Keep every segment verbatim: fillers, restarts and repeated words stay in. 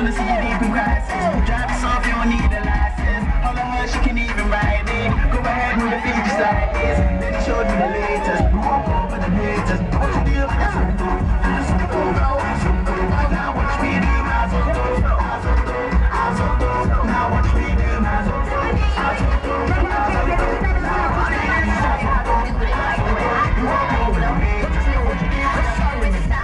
wanna see you deep in crisis. Drive us off, you don't need a license. All of her, she can even ride me. Go ahead, move the feet just like this. Then he showed me the latest. We won't go for the haters. What you do, Azonto? Azonto, Azonto. Now watch me do my Azonto. Azonto, Azonto. Now watch me do my Azonto. Azonto, Azonto. Now watch me do my Azonto. You won't go for the haters. What you do, Azonto?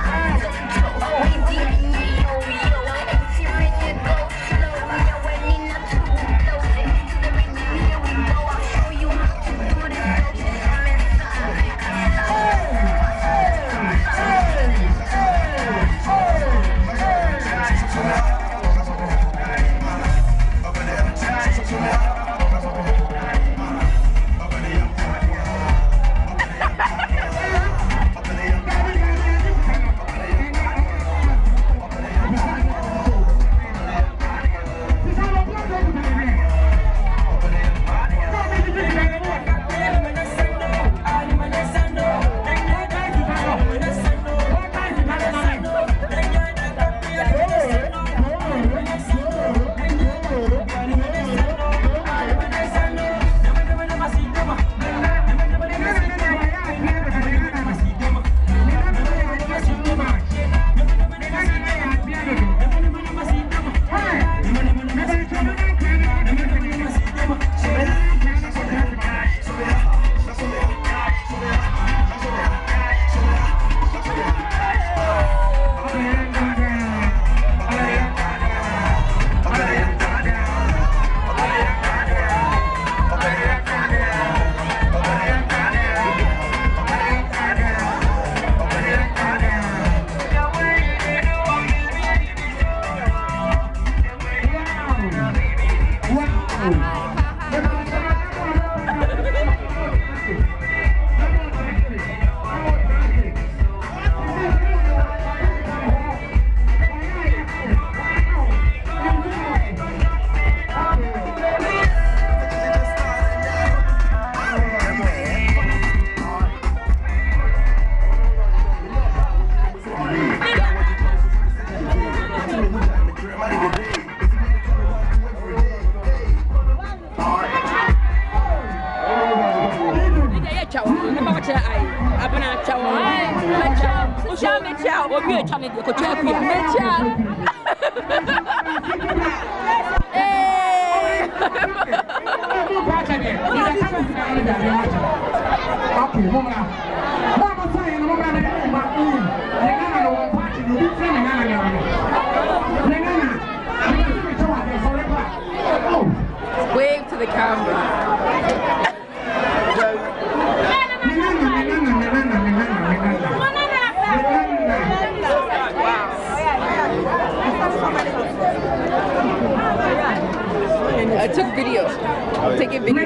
Wave to the camera. I took video. I'm taking video.